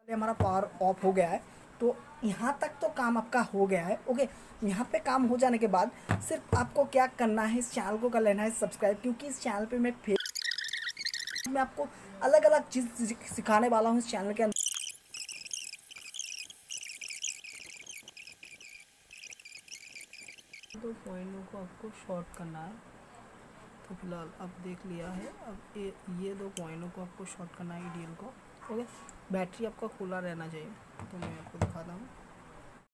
हमारा power of हो गया है। तो यहाँ तक तो काम आपका हो गया है। ओके, यहाँ पे काम हो जाने के बाद सिर्फ आपको क्या करना है, इस चैनल को कर लेना है सब्सक्राइब, क्योंकि इस चैनल पे मैं आपको अलग अलग चीज़ सिखाने वाला हूँ इस चैनल के अंदर। तो पॉइंटों को आपको शॉर्ट करना है। तो फिलहाल आप देख लिया है। अब ये 2 पॉइंटों को आपको शॉर्ट करना है, ईडीएल को। ओके, बैटरी आपका खुला रहना चाहिए। तो मैं आपको दिखाता हूँ।